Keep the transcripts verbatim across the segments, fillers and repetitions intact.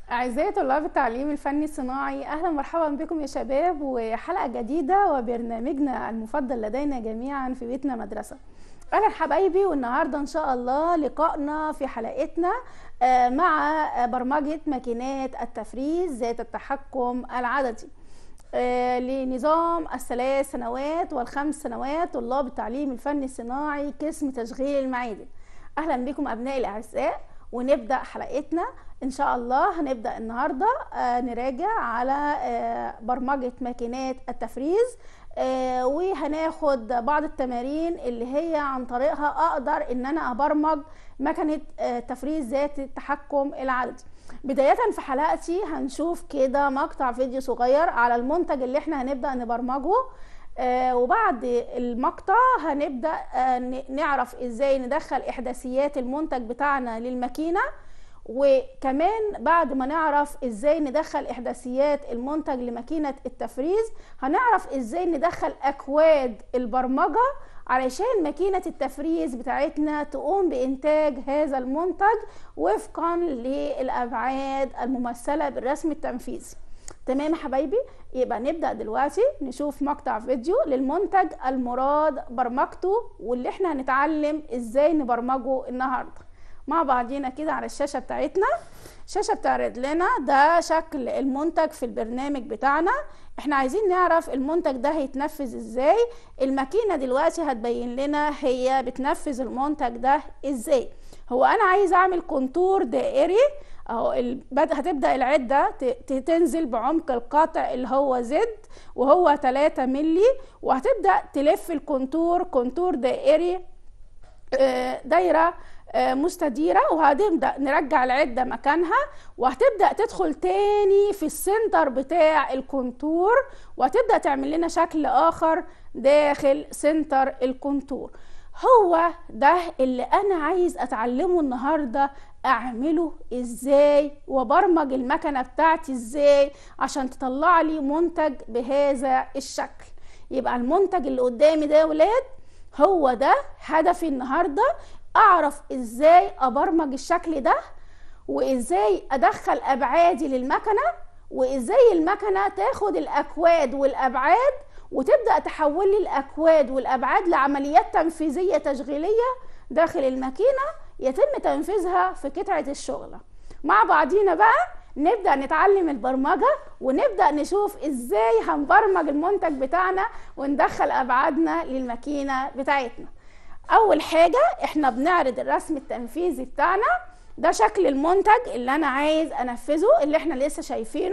أعزائي طلاب التعليم الفني الصناعي، أهلا ومرحبا بكم يا شباب، وحلقة جديدة وبرنامجنا المفضل لدينا جميعا في بيتنا مدرسة. أهلا حبايبي، والنهاردة إن شاء الله لقائنا في حلقتنا مع برمجة ماكينات التفريز ذات التحكم العددي لنظام الثلاث سنوات والخمس سنوات طلاب التعليم الفني الصناعي قسم تشغيل المعادن. أهلا بكم أبنائي الأعزاء، ونبدأ حلقتنا إن شاء الله. هنبدأ النهاردة آه نراجع على آه برمجة ماكينات التفريز، آه وهناخد بعض التمارين اللي هي عن طريقها أقدر إن أنا أبرمج مكنة آه تفريز ذات التحكم العددي. بداية في حلقتي هنشوف كده مقطع فيديو صغير على المنتج اللي احنا هنبدأ نبرمجه، آه وبعد المقطع هنبدأ آه نعرف ازاي ندخل احداثيات المنتج بتاعنا للماكينة، وكمان بعد ما نعرف ازاي ندخل احداثيات المنتج لماكينة التفريز هنعرف ازاي ندخل اكواد البرمجة علشان ماكينة التفريز بتاعتنا تقوم بانتاج هذا المنتج وفقا للابعاد الممثلة بالرسم التنفيذي. تمام يا حبايبي؟ يبقى نبدأ دلوقتي نشوف مقطع فيديو للمنتج المراد برمجته واللي احنا هنتعلم ازاي نبرمجه النهارده مع بعضينا كده على الشاشة بتاعتنا. الشاشة بتعرض لنا ده شكل المنتج في البرنامج بتاعنا. احنا عايزين نعرف المنتج ده هيتنفذ ازاي. الماكينة دلوقتي هتبين لنا هي بتنفذ المنتج ده ازاي. هو انا عايز اعمل كونتور دائري اهو. هتبدأ العدة تنزل بعمق القطع اللي هو زد وهو تلاتة ملي، وهتبدأ تلف الكونتور كونتور دائري دايرة مستديرة، وهنبدأ نرجع العدة مكانها، وهتبدأ تدخل تاني في السنتر بتاع الكونتور، وهتبدأ تعمل لنا شكل آخر داخل سنتر الكونتور. هو ده اللي أنا عايز أتعلمه النهاردة، أعمله إزاي وبرمج المكنة بتاعتي إزاي عشان تطلع لي منتج بهذا الشكل. يبقى المنتج اللي قدامي ده يا ولاد هو ده هدفي النهاردة، اعرف ازاي ابرمج الشكل ده، وازاي ادخل ابعادي للمكنه، وازاي المكنه تاخد الاكواد والابعاد وتبدا تحول لي الاكواد والابعاد لعمليات تنفيذيه تشغيليه داخل الماكينه يتم تنفيذها في قطعه الشغله. مع بعضينا بقى نبدا نتعلم البرمجه، ونبدا نشوف ازاي هنبرمج المنتج بتاعنا وندخل ابعادنا للماكينه بتاعتنا. اول حاجة احنا بنعرض الرسم التنفيذي بتاعنا. ده شكل المنتج اللي انا عايز انفذه اللي احنا لسه شايفينه،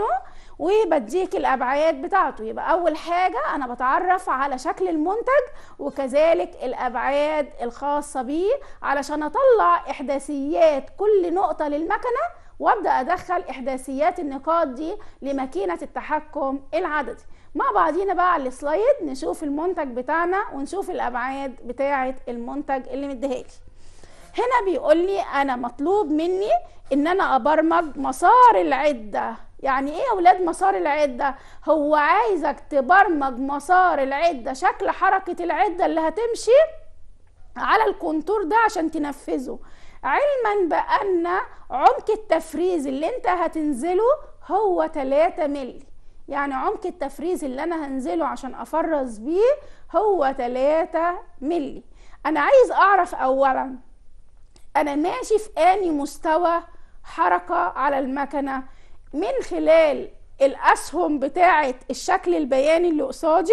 وبديك الابعاد بتاعته. يبقى اول حاجة انا بتعرف على شكل المنتج وكذلك الابعاد الخاصة بيه علشان اطلع احداثيات كل نقطة للمكنة، وابدأ ادخل احداثيات النقاط دي لماكينة التحكم العددي. مع بعضينا بقى على السلايد نشوف المنتج بتاعنا ونشوف الابعاد بتاعه المنتج اللي مديهالي. هنا بيقول لي انا مطلوب مني ان انا ابرمج مسار العده. يعني ايه يا اولاد مسار العده؟ هو عايزك تبرمج مسار العده، شكل حركه العده اللي هتمشي على الكونتور ده عشان تنفذه، علما بان عمق التفريز اللي انت هتنزله هو تلاتة ملي. يعني عمق التفريز اللي انا هنزله عشان افرز بيه هو تلاتة ملي. انا عايز اعرف اولا انا ماشي في اني مستوى حركة على المكنة من خلال الاسهم بتاعة الشكل البياني اللي قصادي.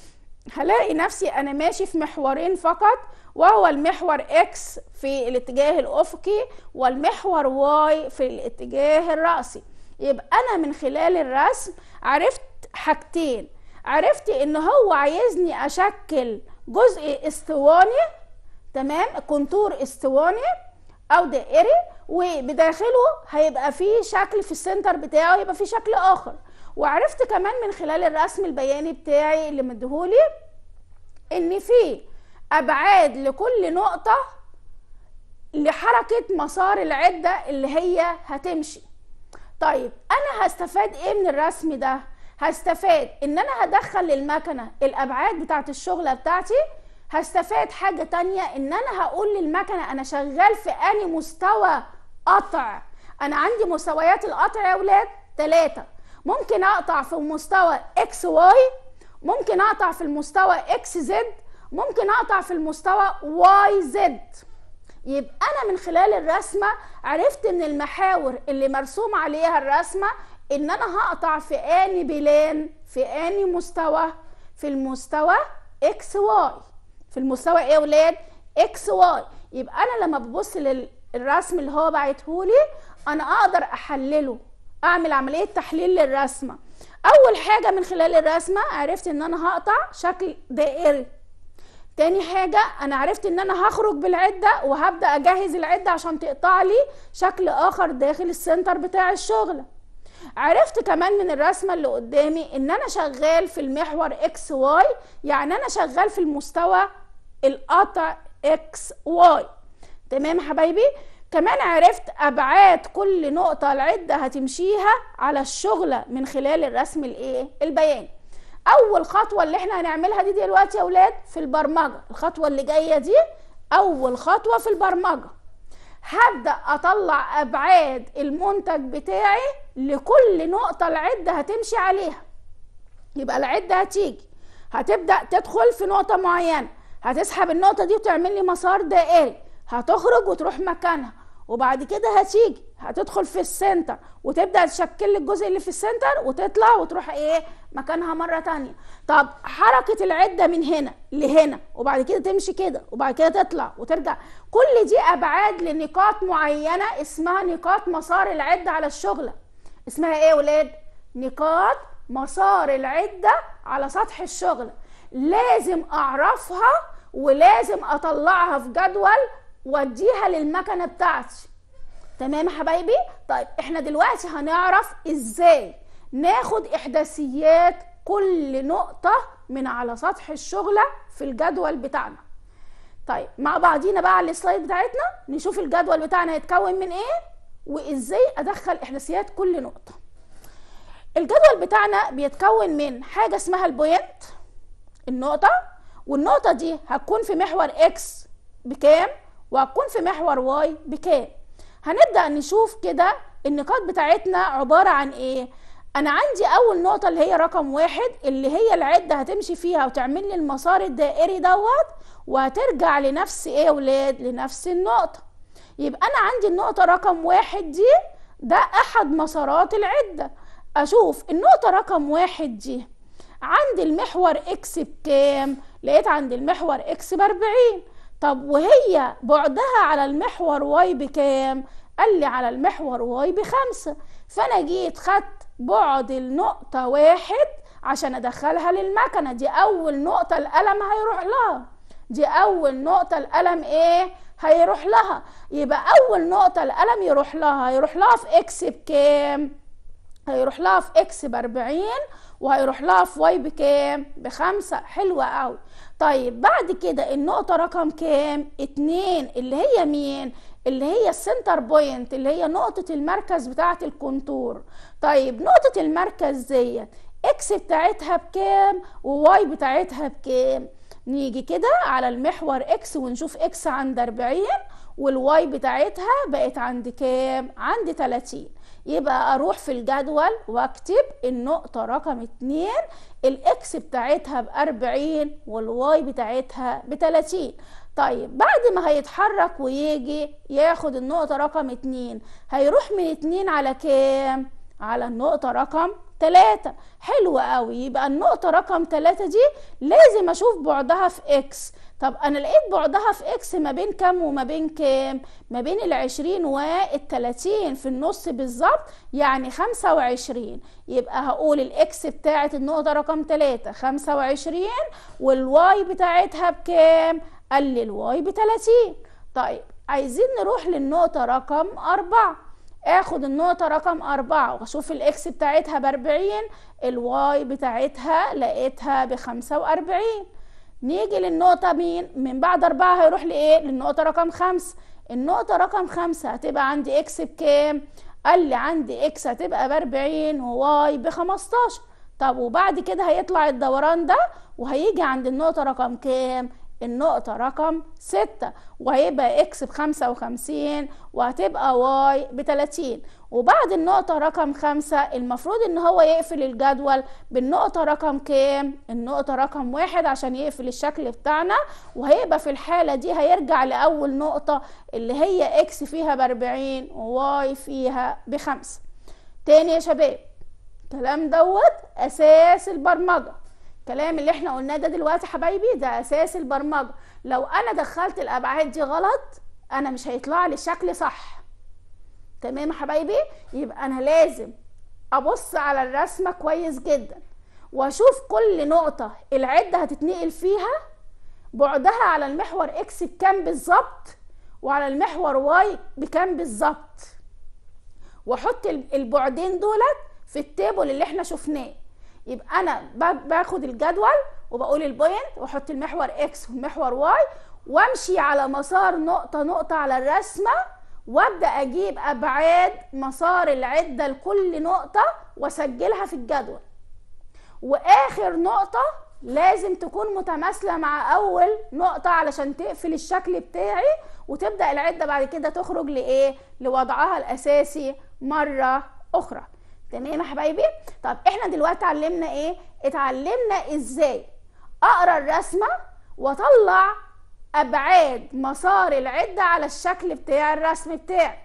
هلاقي نفسي انا ماشي في محورين فقط، وهو المحور اكس في الاتجاه الافقي والمحور واي في الاتجاه الرأسي. يبقى انا من خلال الرسم عرفت حاجتين. عرفت ان هو عايزني اشكل جزء اسطواني، تمام، كونتور اسطواني او دائري، وبداخله هيبقى فيه شكل في السنتر بتاعه يبقى فيه شكل اخر. وعرفت كمان من خلال الرسم البياني بتاعي اللي مديهولي ان فيه ابعاد لكل نقطة لحركة مسار العدة اللي هي هتمشي. طيب انا هستفاد ايه من الرسم ده؟ هستفاد ان انا هدخل للمكنة الابعاد بتاعت الشغلة بتاعتي. هستفاد حاجة تانية ان انا هقول للمكنة انا شغال في اني مستوى قطع. انا عندي مستويات القطع يا ولاد ثلاثة. ممكن اقطع في مستوى اكس واي، ممكن اقطع في المستوى اكس زد، ممكن اقطع في المستوى واي زد. يبقى انا من خلال الرسمة عرفت من المحاور اللي مرسوم عليها الرسمة ان انا هقطع في اني بلان، في اني مستوى، في المستوى اكس واي. في المستوى ايه يا ولاد؟ اكس واي. يبقى انا لما ببص للرسم اللي هو باعتهولي انا اقدر احلله، اعمل عملية تحليل للرسمة. اول حاجة من خلال الرسمة عرفت ان انا هقطع شكل دائري. تاني حاجة انا عرفت ان انا هخرج بالعدة وهبدأ اجهز العدة عشان تقطع لي شكل اخر داخل السنتر بتاع الشغل. عرفت كمان من الرسمة اللي قدامي ان انا شغال في المحور اكس واي، يعني انا شغال في المستوى القطع اكس واي. تمام يا حبايبي؟ كمان عرفت ابعاد كل نقطة العدة هتمشيها على الشغلة من خلال الرسم الايه؟ البياني. اول خطوة اللي احنا هنعملها دي دلوقتي يا ولاد في البرمجة، الخطوة اللي جاية دي اول خطوة في البرمجة. هبدأ اطلع ابعاد المنتج بتاعي لكل نقطة العدة هتمشي عليها. يبقى العدة هتيجي هتبدأ تدخل في نقطة معينة، هتسحب النقطة دي وتعمل لي مسار دائري، هتخرج وتروح مكانها، وبعد كده هتيجي هتدخل في السنتر وتبدأ تشكل لي الجزء اللي في السنتر وتطلع وتروح ايه مكانها مرة تانية. طب حركة العدة من هنا لهنا وبعد كده تمشي كده وبعد كده تطلع وترجع، كل دي ابعاد لنقاط معينة اسمها نقاط مسار العدة على الشغلة. اسمها ايه يا ولاد؟ نقاط مسار العدة على سطح الشغلة. لازم اعرفها ولازم اطلعها في جدول واديها للمكنة بتاعتي. تمام يا حبايبي؟ طيب احنا دلوقتي هنعرف ازاي ناخد احداثيات كل نقطة من على سطح الشغلة في الجدول بتاعنا. طيب مع بعضينا بقى على السلايد بتاعتنا نشوف الجدول بتاعنا هيتكون من ايه وازاي ادخل احداثيات كل نقطة. الجدول بتاعنا بيتكون من حاجة اسمها البوينت، النقطة، والنقطة دي هتكون في محور اكس بكام وهتكون في محور واي بكام. هنبدأ نشوف كده النقاط بتاعتنا عبارة عن ايه. انا عندي اول نقطة اللي هي رقم واحد اللي هي العدة هتمشي فيها وتعمل لي المسار الدائري دوت وهترجع لنفس ايه يا ولاد؟ لنفس النقطة. يبقى انا عندي النقطة رقم واحد دي ده احد مسارات العدة. اشوف النقطة رقم واحد دي عند المحور اكس بكام؟ لقيت عند المحور اكس باربعين. طب وهي بعدها على المحور واي بكام؟ قال لي على المحور واي بخمسة. فانا جيت خدت بعد النقطة واحد عشان ادخلها للمكنة. دي اول نقطة القلم هيروح لها، دي اول نقطة القلم ايه؟ هيروح لها. يبقى اول نقطة القلم يروح لها هيروح لها في اكس بكام؟ هيروح لها في اكس باربعين وهيروح لها في واي بكام؟ بخمسة. حلوة قوي. طيب بعد كده النقطة رقم كام؟ اتنين اللي هي مين؟ اللي هي السنتر بوينت اللي هي نقطة المركز بتاعة الكونتور. طيب نقطة المركز ديت اكس بتاعتها بكام وواي بتاعتها بكام؟ نيجي كده على المحور اكس ونشوف اكس عند اربعين والواي بتاعتها بقت عند كام؟ عند تلاتين. يبقى اروح في الجدول واكتب النقطة رقم اتنين الاكس بتاعتها باربعين والواي بتاعتها بتلاتين. طيب بعد ما هيتحرك ويجي ياخد النقطة رقم اتنين هيروح من اتنين على كام؟ على النقطة رقم تلاتة. حلو قوي. يبقى النقطة رقم تلاتة دي لازم اشوف بعدها في اكس. طب انا لقيت بعدها في اكس ما بين كام وما بين كام؟ ما بين العشرين والتلاتين في النص بالظبط، يعني خمسة وعشرين. يبقى هقول الاكس بتاعت النقطة رقم تلاتة خمسة وعشرين والواي بتاعتها بكام؟ قال لي الواي بتلاتين. طيب عايزين نروح للنقطة رقم اربعة. اخد النقطة رقم اربعة واشوف الاكس بتاعتها باربعين الواي بتاعتها لقيتها بخمسة واربعين. نيجي للنقطة مين؟ من بعد اربعة هيروح لايه؟ للنقطة رقم خمسة. النقطة رقم خمسة هتبقى عندي اكس بكام؟ قال لي عندي اكس هتبقى باربعين وواي بخمستاشر. طب وبعد كده هيطلع الدوران ده وهيجي عند النقطة رقم كام؟ النقطة رقم ستة، وهيبقى اكس بخمسة وخمسين وهتبقى واي بتلاتين. وبعد النقطة رقم خمسة المفروض ان هو يقفل الجدول بالنقطة رقم كام؟ النقطة رقم واحد عشان يقفل الشكل بتاعنا، وهيبقى في الحالة دي هيرجع لأول نقطة اللي هي اكس فيها بأربعين وواي فيها بخمسة. تاني يا شباب، الكلام دوت أساس البرمجة. الكلام اللي احنا قلناه ده دلوقتي حبايبي ده أساس البرمجة. لو أنا دخلت الأبعاد دي غلط أنا مش هيطلع لي الشكل صح. تمام يا حبايبي؟ يبقى انا لازم ابص على الرسمه كويس جدا واشوف كل نقطه العده هتتنقل فيها بعدها على المحور اكس بكام بالظبط وعلى المحور واي بكام بالظبط، واحط البعدين دولت في التيبل اللي احنا شفناه. يبقى انا باخد الجدول وبقول البوينت واحط المحور اكس والمحور واي وامشي على مسار نقطه نقطه على الرسمه وابدا اجيب ابعاد مسار العده لكل نقطه واسجلها في الجدول. واخر نقطه لازم تكون متماثله مع اول نقطه علشان تقفل الشكل بتاعي وتبدا العده بعد كده تخرج لايه؟ لوضعها الاساسي مره اخرى. تمام يا حبايبي؟ طب احنا دلوقتي اتعلمنا ايه؟ اتعلمنا ازاي اقرا الرسمه واطلع ابعاد مسار العده على الشكل بتاع الرسم بتاعي.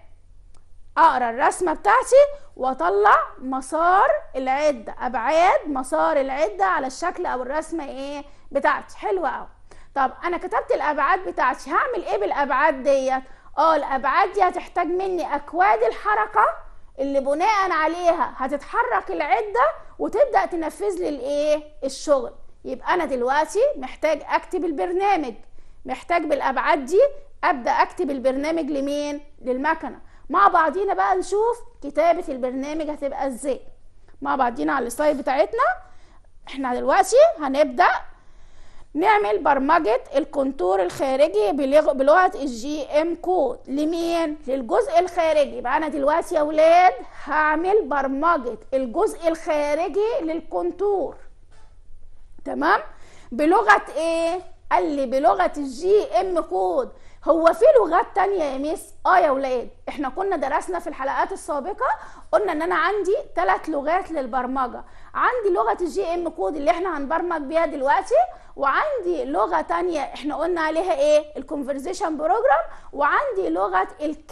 اقرا الرسمه بتاعتي واطلع مسار العده، ابعاد مسار العده على الشكل او الرسمه ايه بتاعتي. حلوه قوي. طب انا كتبت الابعاد بتاعتي، هعمل ايه بالابعاد ديت؟ اه الابعاد دي هتحتاج مني اكواد الحركه اللي بناء عليها هتتحرك العده وتبدا تنفذ لي الايه؟ الشغل. يبقى انا دلوقتي محتاج اكتب البرنامج، محتاج بالابعاد دي ابدا اكتب البرنامج لمين؟ للمكنه. مع بعضينا بقى نشوف كتابه البرنامج هتبقى ازاي مع بعضينا على السلايد بتاعتنا. احنا دلوقتي هنبدا نعمل برمجه الكونتور الخارجي بلغه الجي ام كود. لمين؟ للجزء الخارجي. يبقى انا دلوقتي يا اولاد هعمل برمجه الجزء الخارجي للكونتور. تمام؟ بلغه ايه؟ قال لي بلغه الجي ام كود. هو في لغات تانية يا ميس؟ اه يا ولاد، احنا كنا درسنا في الحلقات السابقه قلنا ان انا عندي ثلاث لغات للبرمجه. عندي لغه الجي ام كود اللي احنا هنبرمج بيها دلوقتي، وعندي لغه تانية احنا قلنا عليها ايه؟ الكونفرزيشن بروجرام، وعندي لغه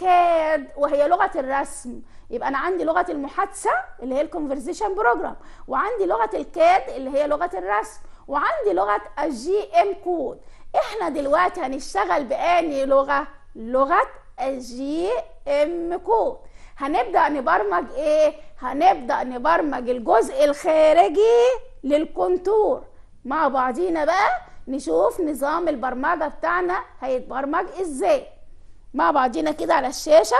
الكاد وهي لغه الرسم. يبقى انا عندي لغه المحادثه اللي هي الكونفرزيشن بروجرام، وعندي لغه الكاد اللي هي لغه الرسم، وعندي لغه الجي ام كود. احنا دلوقتي هنشتغل بأني لغه؟ لغه الجي ام كود. هنبدا نبرمج ايه؟ هنبدا نبرمج الجزء الخارجي للكونتور. مع بعضينا بقى نشوف نظام البرمجه بتاعنا هيتبرمج ازاي مع بعضينا كده على الشاشه.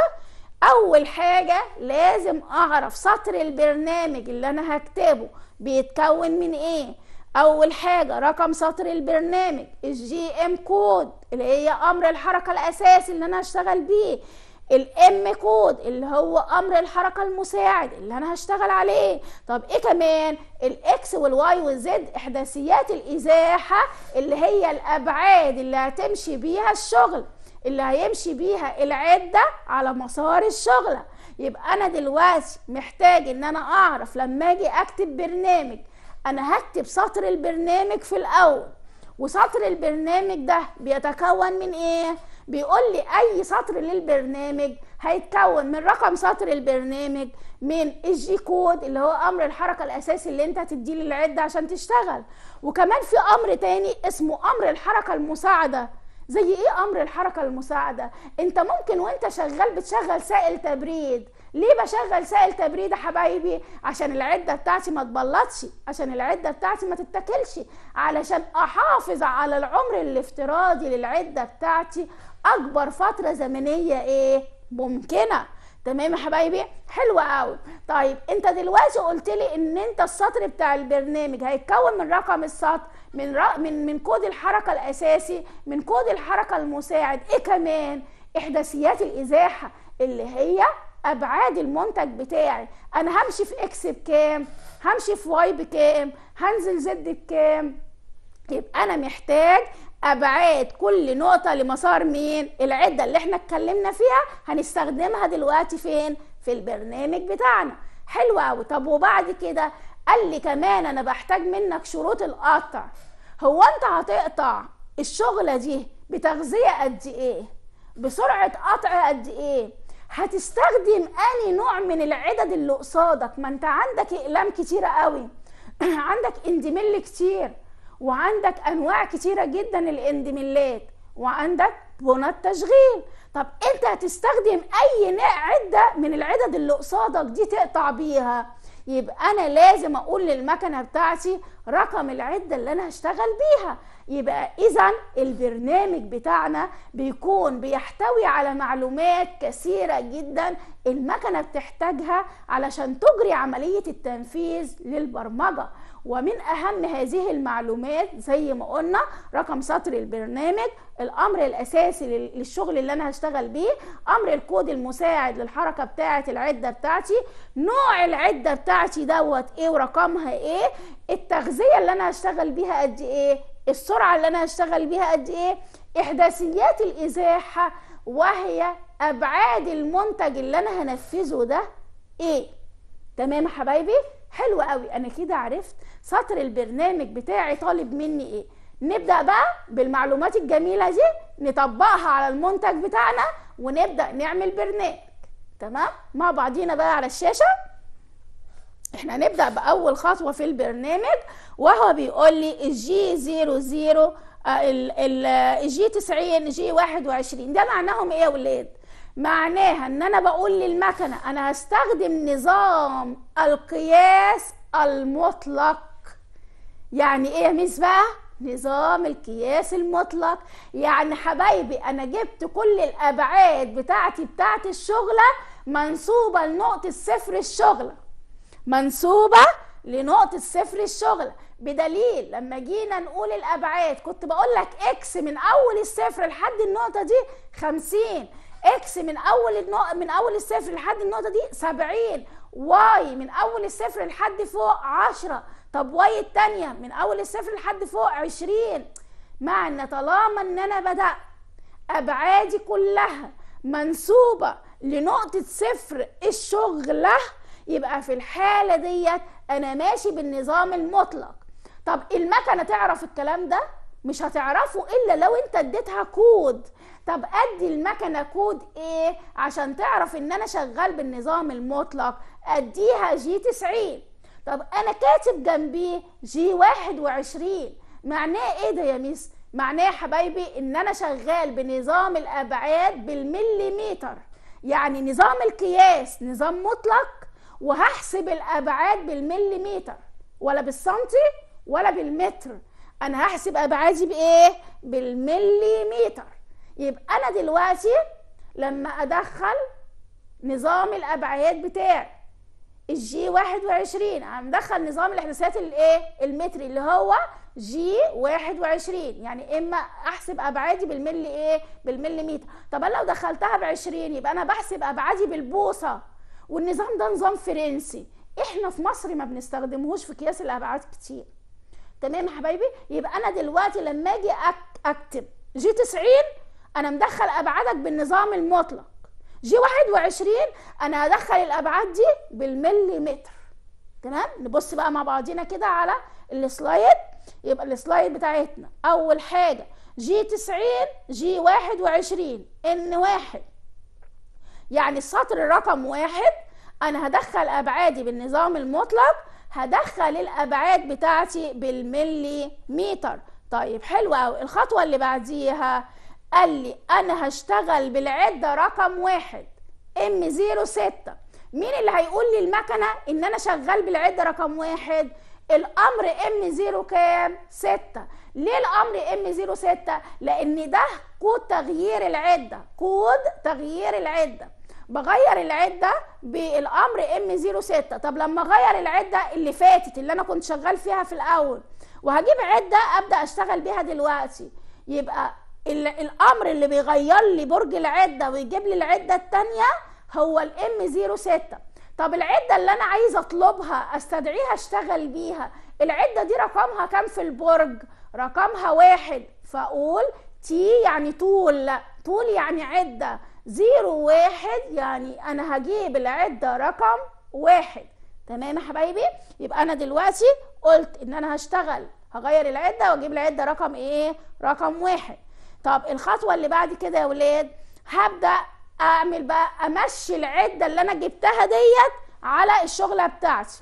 اول حاجه لازم اعرف سطر البرنامج اللي انا هكتبه بيتكون من ايه. اول حاجه رقم سطر البرنامج الجي ام كود اللي هي امر الحركه الاساسي اللي انا هشتغل بيه، الام كود اللي هو امر الحركه المساعد اللي انا هشتغل عليه. طب ايه كمان؟ الاكس والواي والزد احداثيات الازاحه اللي هي الابعاد اللي هتمشي بيها الشغل، اللي هيمشي بيها العده على مسار الشغله. يبقى انا دلوقتي محتاج ان انا اعرف لما اجي اكتب برنامج انا هكتب سطر البرنامج في الاول. وسطر البرنامج ده بيتكون من ايه؟ بيقول لي اي سطر للبرنامج هيتكون من رقم سطر البرنامج، من الجي كود اللي هو امر الحركه الاساسي اللي انت هتديه للعده عشان تشتغل، وكمان في امر تاني اسمه امر الحركه المساعده. زي ايه امر الحركه المساعده؟ انت ممكن وانت شغال بتشغل سائل تبريد. ليه بشغل سائل تبريد يا حبايبي؟ عشان العده بتاعتي ما تبلطش، عشان العده بتاعتي ما تتاكلش، علشان احافظ على العمر الافتراضي للعده بتاعتي اكبر فتره زمنيه ايه ممكنه. تمام يا حبايبي؟ حلو قوي. طيب انت دلوقتي قلت لي ان انت السطر بتاع البرنامج هيتكون من رقم السطر، من رق... من من كود الحركه الاساسي، من كود الحركه المساعد، ايه كمان؟ احداثيات الازاحه اللي هي ابعاد المنتج بتاعي. انا همشي في اكس بكام؟ همشي في واي بكام؟ هنزل زد بكام؟ يبقى انا محتاج ابعاد كل نقطة لمسار مين؟ العدة اللي احنا اتكلمنا فيها هنستخدمها دلوقتي فين؟ في البرنامج بتاعنا. حلو قوي. طب وبعد كده قال لي كمان انا بحتاج منك شروط القطع. هو انت هتقطع الشغلة دي بتغذية قد ايه؟ بسرعة قطع قد ايه؟ هتستخدم اني نوع من العدد اللي قصادك؟ ما انت عندك اقلام كتيرة قوي عندك اندمل كتير، وعندك انواع كتيرة جدا الاندملات، وعندك بونات تشغيل. طب انت هتستخدم اي عدة من العدد اللي قصادك دي تقطع بيها، يبقى انا لازم اقول للمكنة بتاعتي رقم العدة اللي انا هشتغل بيها. يبقى اذا البرنامج بتاعنا بيكون بيحتوي على معلومات كثيرة جدا المكنة بتحتاجها علشان تجري عملية التنفيذ للبرمجة. ومن اهم هذه المعلومات زي ما قلنا رقم سطر البرنامج، الامر الاساسي للشغل اللي انا هشتغل بيه، امر الكود المساعد للحركة بتاعة العدة بتاعتي، نوع العدة بتاعتي دوت ايه ورقمها ايه، التغذية اللي انا هشتغل بيها قد ايه، السرعة اللي انا هشتغل بيها قد ايه، احداثيات الازاحة، وهي ابعاد المنتج اللي انا هنفذه ده ايه. تمام يا حبايبي؟ حلو قوي. انا كده عرفت سطر البرنامج بتاعي طالب مني ايه. نبدأ بقى بالمعلومات الجميلة دي نطبقها على المنتج بتاعنا ونبدأ نعمل برنامج. تمام؟ مع بعضينا بقى على الشاشة. احنا نبدأ بأول خطوة في البرنامج، وهو بيقول لي الجي زيرو زيرو الجي تسعين جي واحد وعشرين. ده معناهم ايه يا ولاد؟ معناها ان انا بقول للمكنة انا هستخدم نظام القياس المطلق. يعني ايه يا ميس بقى؟ نظام القياس المطلق. يعني حبايبي انا جبت كل الابعاد بتاعتي بتاعت الشغلة منسوبة لنقطة صفر الشغلة، منسوبة لنقطة صفر الشغلة. بدليل لما جينا نقول الابعاد كنت بقول لك اكس من اول الصفر لحد النقطة دي خمسين، اكس من اول النقطة من اول الصفر لحد النقطة دي سبعين، واي من اول الصفر لحد فوق عشرة. طب واي التانية من اول الصفر لحد فوق عشرين. مع ان طالما ان انا بدأت ابعادي كلها منسوبة لنقطة صفر الشغلة، يبقى في الحالة ديت انا ماشي بالنظام المطلق. طب المكنة تعرف الكلام ده؟ مش هتعرفه الا لو انت اديتها كود. طب ادي المكنة كود ايه عشان تعرف ان انا شغال بالنظام المطلق؟ اديها جي تسعين. طب انا كاتب جنبيه جي واحد وعشرين. معناه ايه ده يا ميس؟ معناه يا حبايبي ان انا شغال بنظام الابعاد بالمليمتر. يعني نظام القياس نظام مطلق، وهحسب الابعاد بالمليمتر ولا بالسنتي ولا بالمتر. انا هحسب ابعادي بايه؟ بالمليمتر. يبقى انا دلوقتي لما ادخل نظام الابعاد بتاعي الجي واحد وعشرين، هندخل نظام الاحداثيات الايه؟ المتري اللي هو جي واحد وعشرين. يعني اما احسب ابعادي بالملي ايه؟ بالمليمتر. طب انا لو دخلتها بعشرين يبقى انا بحسب ابعادي بالبوصه، والنظام ده نظام فرنسي، احنا في مصر ما بنستخدمهوش في قياس الابعاد كتير. تمام يا حبايبي؟ يبقى انا دلوقتي لما اجي اكتب جي تسعين انا مدخل ابعادك بالنظام المطلق، جي واحد وعشرين انا هدخل الابعاد دي بالمليمتر. تمام؟ نبص بقى مع بعضينا كده على السلايد. يبقى السلايد بتاعتنا اول حاجه جي تسعين جي واحد وعشرين ان واحد، يعني السطر رقم واحد انا هدخل ابعادي بالنظام المطلق، هدخل الابعاد بتاعتي بالمليمتر. طيب حلو قوي. الخطوه اللي بعديها قال لي انا هشتغل بالعده رقم واحد ام صفر ستة. مين اللي هيقول لي المكنه ان انا شغال بالعده رقم واحد؟ الامر ام صفر كام؟ ستة. ليه الامر ام صفر ستة؟ لان ده كود تغيير العده، كود تغيير العده. بغير العده بالامر ام صفر ستة. طب لما اغير العده اللي فاتت اللي انا كنت شغال فيها في الاول وهجيب عده ابدا اشتغل بيها دلوقتي، يبقى الامر اللي بيغير لي برج العده ويجيب لي العده الثانيه هو الام صفر ستة. طب العده اللي انا عايزه اطلبها استدعيها اشتغل بيها، العده دي رقمها كام في البرج؟ رقمها واحد، فاقول تي يعني طول، طول يعني عدة، زيرو واحد يعني انا هجيب العدة رقم واحد. تمام يا حبايبي؟ يبقى انا دلوقتي قلت ان انا هشتغل هغير العدة واجيب العدة رقم ايه؟ رقم واحد. طب الخطوة اللي بعد كده يا ولاد، هبدأ اعمل بقى امشي العدة اللي انا جبتها ديت على الشغلة بتاعتي.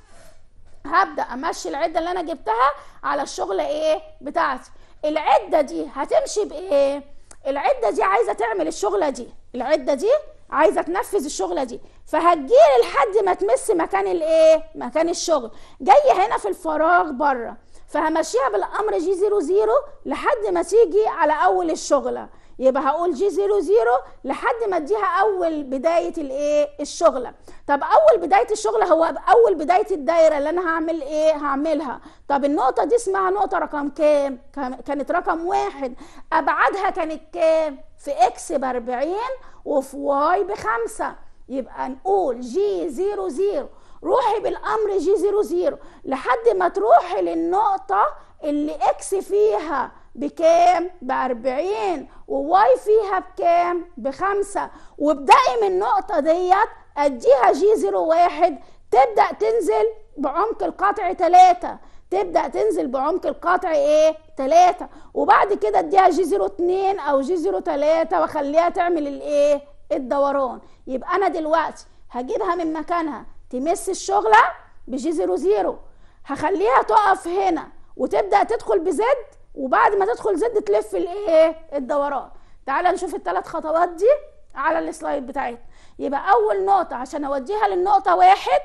هبدأ امشي العدة اللي انا جبتها على الشغلة ايه؟ بتاعتي. العدة دي هتمشي بايه؟ العدة دي عايزة تعمل الشغلة دي، العدة دي عايزة تنفذ الشغلة دي، فهتجيلي لحد ما تمس مكان الايه؟ مكان الشغل. جاية هنا في الفراغ بره، فهمشيها بالامر جي زيرو زيرو لحد ما تيجي على اول الشغلة. يبقى هقول جي زيرو زيرو لحد ما اديها اول بداية الايه؟ الشغلة. طب اول بداية الشغلة هو اول بداية الدايرة اللي انا هعمل ايه؟ هعملها. طب النقطة دي اسمها نقطة رقم كام؟ كانت رقم واحد. ابعادها كانت كام؟ في اكس باربعين وفي واي بخمسة. يبقى نقول جي زيرو زيرو، روحي بالامر جي زيرو زيرو لحد ما تروحي للنقطة اللي اكس فيها بكام؟ بأربعين وواي فيها بكام؟ بخمسة، وابدأي من النقطة ديت اديها جي زيرو واحد، تبدأ تنزل بعمق القطع تلاتة، تبدأ تنزل بعمق القطع ايه؟ تلاتة، وبعد كده اديها جي زيرو اتنين او جي زيرو تلاتة واخليها تعمل الايه؟ الدوران. يبقى انا دلوقتي هجيبها من مكانها تمس الشغلة بجي زيرو زيرو، هخليها تقف هنا وتبدأ تدخل بزد، وبعد ما تدخل زد تلف الايه؟ الدوران. تعالى نشوف الثلاث خطوات دي على السلايد بتاعتنا. يبقى اول نقطة عشان اوديها للنقطة واحد،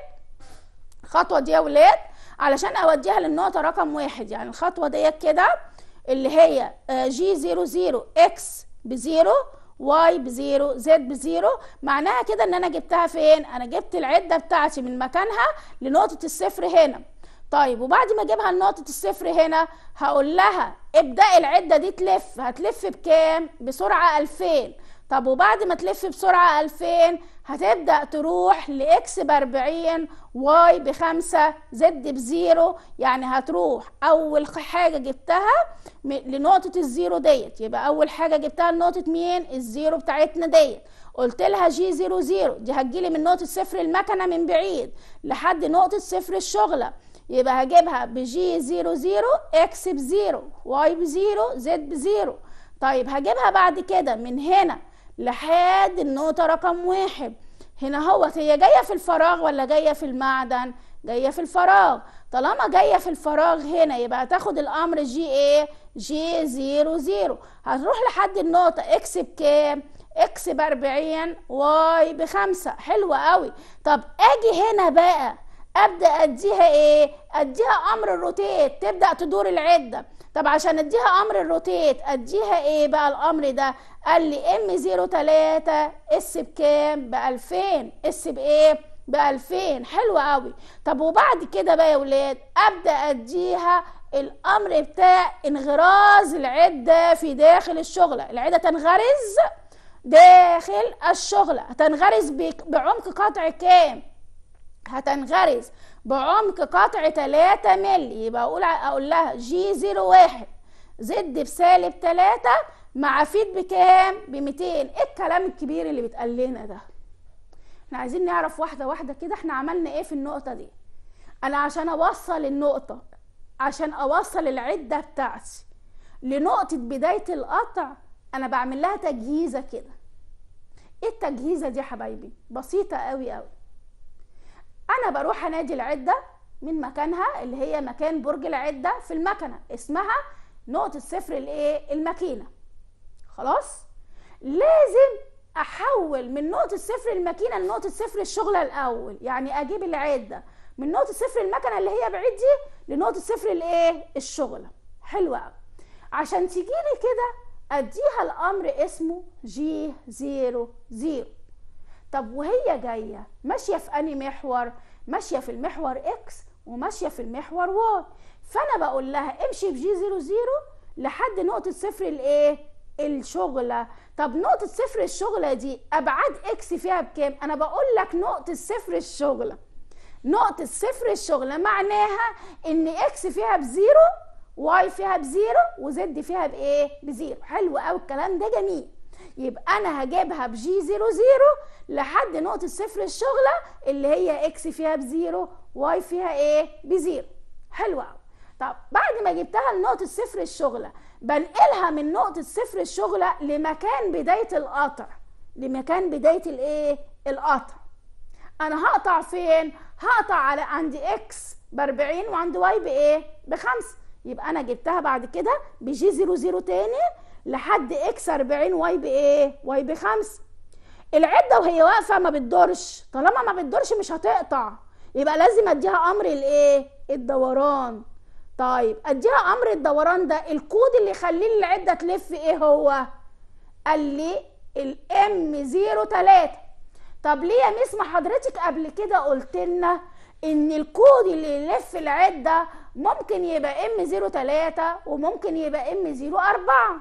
الخطوة دي يا ولاد علشان اوديها للنقطة رقم واحد، يعني الخطوة ديت كده اللي هي جي زيرو زيرو اكس بزيرو واي بزيرو زد بزيرو، معناها كده ان انا جبتها فين؟ انا جبت العدة بتاعتي من مكانها لنقطة الصفر هنا. طيب وبعد ما اجيبها لنقطة الصفر هنا هقول لها ابدأي العدة دي تلف، هتلف بكام؟ بسرعة ألفين. طب وبعد ما تلف بسرعة ألفين هتبدأ تروح لإكس بأربعين واي بخمسة زد بزيرو، يعني هتروح أول حاجة جبتها لنقطة الزيرو ديت. يبقى أول حاجة جبتها لنقطة مين؟ الزيرو بتاعتنا ديت. قلت لها جي زيرو زيرو دي هتجيلي من نقطة صفر المكنة من بعيد لحد نقطة صفر الشغلة، يبقى هجيبها بجي زيرو زيرو اكس بزيرو واي بزيرو زد بزيرو. طيب هجيبها بعد كده من هنا لحد النقطة رقم واحد. هنا هوت هي جاية في الفراغ ولا جاية في المعدن؟ جاية في الفراغ. طالما جاية في الفراغ هنا يبقى هتاخد الامر جي ايه؟ جي زيرو زيرو. هتروح لحد النقطة اكس بكام؟ اكس باربعين واي بخمسة. حلوة قوي. طب اجي هنا بقى ابدا اديها ايه؟ اديها امر الروتيت، تبدا تدور العده. طب عشان اديها امر الروتيت اديها ايه بقى الامر ده؟ قال لي ام زيرو تلاتة اس بكام؟ ب ألفين. اس بايه؟ ب ألفين. حلو قوي. طب وبعد كده بقى يا ولاد ابدا اديها الامر بتاع انغراز العده في داخل الشغله. العده تنغرز داخل الشغله، هتنغرز بعمق قطع كام؟ هتنغرز بعمق قطع تلاتة مللي. يبقى اقول اقول لها جي زيرو واحد زد بسالب تلاتة مع فيد بكام؟ ب ميتين. ايه الكلام الكبير اللي بيتقال لنا ده؟ احنا عايزين نعرف واحده واحده كده احنا عملنا ايه في النقطه دي. انا عشان اوصل النقطه، عشان اوصل العده بتاعتي لنقطه بدايه القطع، انا بعمل لها تجهيزه كده. ايه التجهيزه دي يا حبايبي؟ بسيطه قوي قوي. انا بروح انادي العده من مكانها اللي هي مكان برج العده في المكنه، اسمها نقطه صفر الايه؟ الماكينه. خلاص؟ لازم احول من نقطه صفر الماكينه لنقطه صفر الشغله الاول، يعني اجيب العده من نقطه صفر المكنه اللي هي بعيد دي لنقطه صفر الايه؟ الشغله. حلوه قوي. عشان تجيلي كده اديها الامر اسمه جي زيرو زيرو. طب وهي جايه ماشيه في انهي محور؟ ماشيه في المحور اكس وماشيه في المحور واي. فانا بقول لها امشي بجي زيرو زيرو لحد نقطه صفر الايه؟ الشغله. طب نقطه صفر الشغله دي ابعاد اكس فيها بكام؟ انا بقول لك نقطه صفر الشغله، نقطه صفر الشغله معناها ان اكس فيها بزيرو واي فيها بزيرو وزد فيها بايه؟ بزيرو. حلو قوي الكلام ده، جميل. يبقى انا هجيبها بجي زيرو زيرو لحد نقطة صفر الشغلة اللي هي اكس فيها بزيرو واي فيها ايه؟ بزيرو. حلو قوي. طب بعد ما جبتها لنقطة صفر الشغلة بنقلها من نقطة صفر الشغلة لمكان بداية القطع، لمكان بداية الايه؟ القطع. انا هقطع فين؟ هقطع على عند اكس باربعين وعند واي بايه؟ بخمسة. يبقى انا جبتها بعد كده بجي زيرو زيرو تاني لحد اكس اربعين واي بايه؟ واي بخمسة. العده وهي واقفه ما بتدورش، طالما ما بتدورش مش هتقطع، يبقى لازم اديها امر الايه؟ الدوران. طيب اديها امر الدوران ده، الكود اللي يخلي العده تلف ايه هو؟ قال لي الام زيرو تلاتة. طب ليه يا ميس ما حضرتك قبل كده قلت لنا ان الكود اللي يلف العده ممكن يبقى ام زيرو تلاتة وممكن يبقى ام زيرو اربعة؟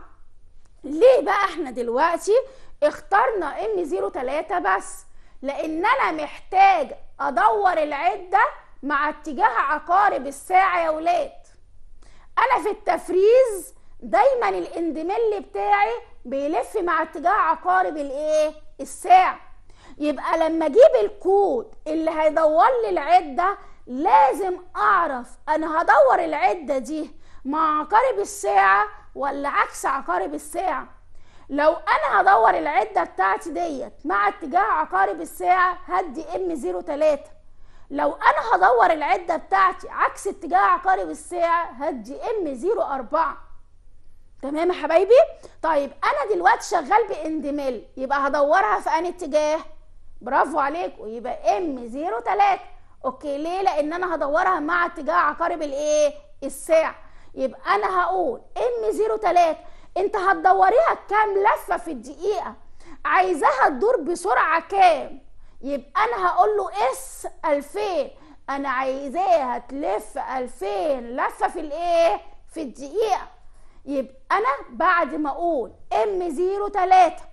ليه بقى احنا دلوقتي اخترنا ام زيرو تلاتة بس؟ لان انا محتاج ادور العده مع اتجاه عقارب الساعه يا ولاد. انا في التفريز دايما الاندمل بتاعي بيلف مع اتجاه عقارب الايه؟ الساعه. يبقى لما اجيب الكود اللي هيدور لي العده لازم اعرف انا هدور العده دي مع عقارب الساعه ولا عكس عقارب الساعه. لو انا هدور العده بتاعتي ديت مع اتجاه عقارب الساعه هدي ام زيرو تلاتة، لو انا هدور العده بتاعتي عكس اتجاه عقارب الساعه هدي ام زيرو اربعة. تمام يا حبايبي؟ طيب انا دلوقتي شغال باندمل، يبقى هدورها في انهي اتجاه؟ برافو عليكم، يبقى ام زيرو تلاتة. اوكي، ليه؟ لان انا هدورها مع اتجاه عقارب الايه؟ الساعه. يبقى انا هقول ام زيرو تلاتة انت هتدوريها كام لفه في الدقيقه؟ عايزاها تدور بسرعه كام؟ يبقى انا هقول له اس الفين، انا عايزاها تلف الفين لفه في الايه؟ في الدقيقه. يبقى انا بعد ما اقول ام زيرو تلاتة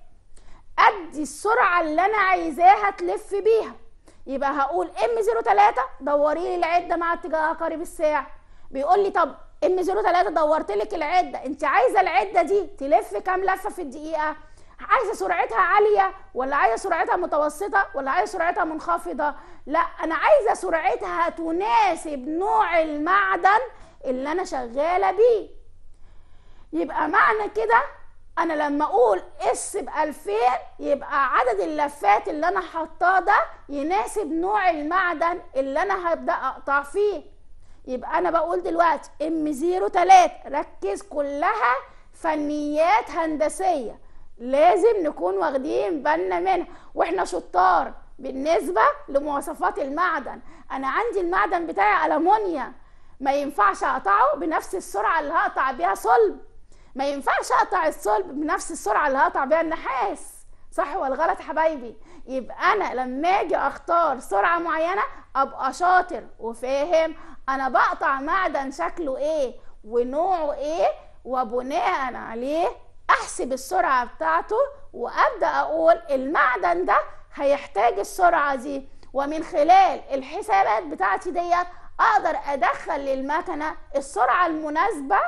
ادي السرعه اللي انا عايزاها تلف بيها، يبقى هقول ام زيرو تلاتة دوري لي العده مع اتجاه عقارب الساعه. بيقول لي طب ام زيرو تلاتة دورت لك العده، انت عايزه العده دي تلف كام لفه في الدقيقه؟ عايزه سرعتها عاليه ولا عايزه سرعتها متوسطه ولا عايزه سرعتها منخفضه؟ لا، انا عايزه سرعتها تناسب نوع المعدن اللي انا شغاله بيه. يبقى معنى كده انا لما اقول اس ب الفين يبقى عدد اللفات اللي انا حاطاه ده يناسب نوع المعدن اللي انا هبدا اقطع فيه. يبقى انا بقول دلوقتي ام زيرو تلاتة، ركز كلها فنيات هندسيه لازم نكون واخدين بالنا منها واحنا شطار بالنسبه لمواصفات المعدن. انا عندي المعدن بتاعي ألمونيا، ما ينفعش اقطعه بنفس السرعه اللي هقطع بيها صلب، ما ينفعش اقطع الصلب بنفس السرعه اللي هقطع بيها النحاس. صح ولا غلط يا حبايبي؟ يبقى انا لما اجي اختار سرعه معينه ابقى شاطر وفاهم انا بقطع معدن شكله ايه ونوعه ايه، وبناء عليه احسب السرعه بتاعته وابدا اقول المعدن ده هيحتاج السرعه دي، ومن خلال الحسابات بتاعتي ديت اقدر ادخل للمكنه السرعه المناسبه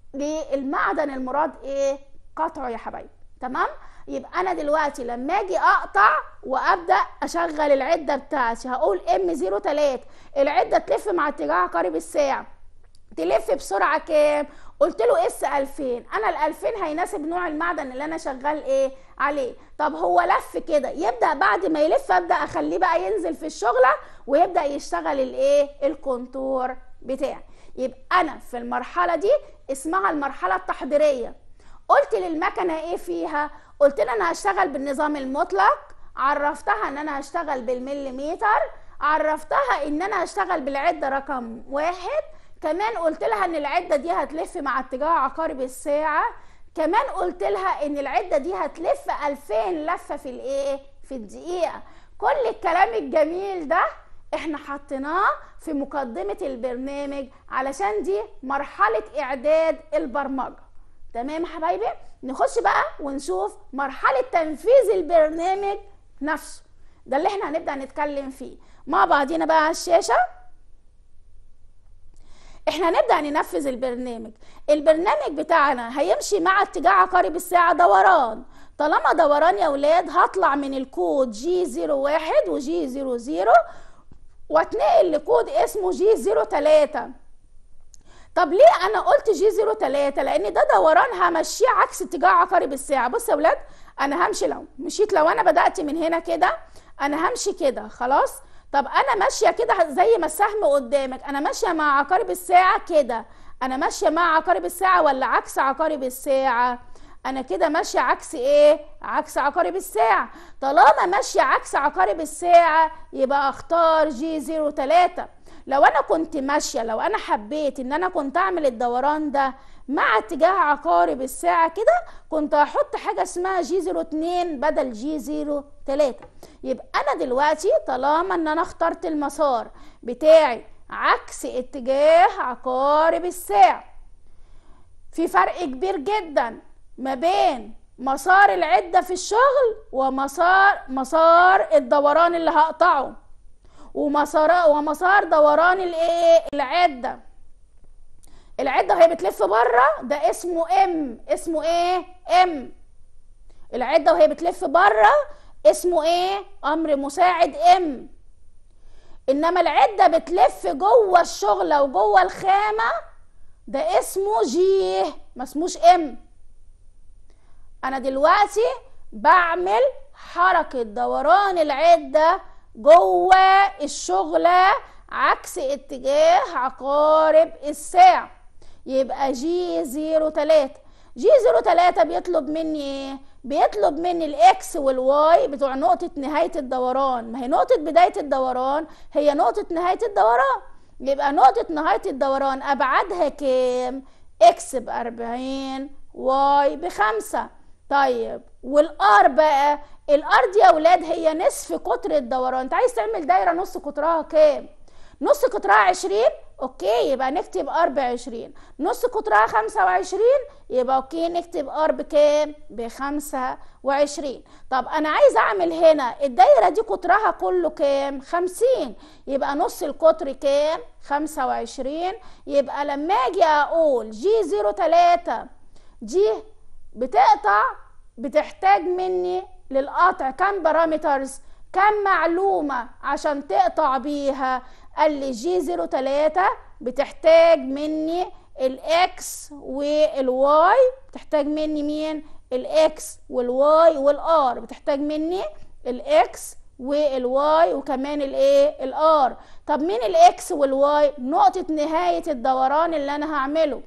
للمعدن المراد ايه؟ قطعه يا حبايبي. تمام؟ يبقى انا دلوقتي لما اجي اقطع وابدا اشغل العده بتاعتي هقول ام زيرو تلاتة، العده تلف مع اتجاه عقارب الساعه، تلف بسرعه كام؟ قلت له اس الفين، انا ال الفين هيناسب نوع المعدن اللي انا شغال ايه عليه. طب هو لف كده، يبدا بعد ما يلف ابدا اخليه بقى ينزل في الشغله ويبدا يشتغل الايه؟ الكونتور بتاعي. يبقى انا في المرحله دي اسمها المرحله التحضيريه. قلت للمكنه ايه فيها؟ قلت لها انا هشتغل بالنظام المطلق، عرفتها ان انا هشتغل بالمليمتر، عرفتها ان انا هشتغل بالعده رقم واحد، كمان قلت لها ان العده دي هتلف مع اتجاه عقارب الساعه، كمان قلت لها ان العده دي هتلف الفين لفه في الايه؟ في الدقيقه. كل الكلام الجميل ده احنا حطيناه في مقدمه البرنامج علشان دي مرحله اعداد البرمجه. تمام يا حبايبي؟ نخش بقى ونشوف مرحله تنفيذ البرنامج نفسه، ده اللي احنا هنبدا نتكلم فيه مع بعضينا بقى على الشاشه. احنا هنبدأ ننفذ البرنامج. البرنامج بتاعنا هيمشي مع اتجاه عقارب الساعة دوران. طالما دوران يا ولاد هطلع من الكود جي زيرو واحد وجي زيرو زيرو واتنقل لكود اسمه جي زيرو تلاتة. طب ليه انا قلت جي زيرو تلاتة؟ لان ده دوران همشيه عكس اتجاه عقارب الساعة. بص يا ولاد انا همشي، لو مشيت لو انا بدأت من هنا كده انا همشي كده خلاص. طب انا ماشيه كده زي ما السهم قدامك، انا ماشيه مع عقارب الساعه كده، انا ماشيه مع عقارب الساعه ولا عكس عقارب الساعه؟ انا كده ماشيه عكس ايه؟ عكس عقارب الساعه. طالما ماشيه عكس عقارب الساعه يبقى اختار جي زيرو تلاتة. لو انا كنت ماشيه، لو انا حبيت ان انا كنت اعمل الدوران ده مع اتجاه عقارب الساعه كده كنت هحط حاجه اسمها جي زيرو اتنين بدل جي زيرو تلاتة. يبقى انا دلوقتي طالما ان انا اخترت المسار بتاعي عكس اتجاه عقارب الساعه، في فرق كبير جدا ما بين مسار العده في الشغل ومسار مسار الدوران اللي هقطعه ومسار ومسار دوران الايه؟ العده. العده وهي بتلف بره ده اسمه ام، اسمه ايه؟ ام. العده وهي بتلف بره اسمه ايه؟ امر مساعد ام. انما العده بتلف جوه الشغله وجوه الخامه ده اسمه جي، ما اسموش ام. انا دلوقتي بعمل حركه دوران العده جوه الشغله عكس اتجاه عقارب الساعه، يبقى جي زيرو تلاتة. جي زيرو تلاتة بيطلب مني ايه؟ بيطلب مني الاكس والواي بتوع نقطة نهاية الدوران. ما هي نقطة بداية الدوران هي نقطة نهاية الدوران، يبقى نقطة نهاية الدوران ابعادها كام؟ اكس باربعين، واي بخمسة. طيب والار بقى؟ الار دي يا ولاد هي نصف قطر الدوران. انت عايز تعمل دايرة نص قطرها كام؟ نص قطرها عشرين، اوكي يبقى نكتب ار بعشرين. نص قطرها خمسة وعشرين، يبقى اوكي نكتب ار بكام؟ بخمسة وعشرين. طب انا عايز اعمل هنا الدايرة دي قطرها كله كام؟ خمسين، يبقى نص القطر كام؟ خمسة وعشرين. يبقى لما اجي اقول جي زيرو تلاتة دي بتقطع، بتحتاج مني للقطع كام بارامترز؟ كم معلومة عشان تقطع بيها؟ قال لي جي زيرو تلاتة بتحتاج مني الاكس والواي. بتحتاج مني مين؟ الاكس والواي والار. بتحتاج مني الاكس والواي وكمان الايه؟ الار. طب مين الاكس والواي؟ نقطة نهاية الدوران اللي انا هعمله.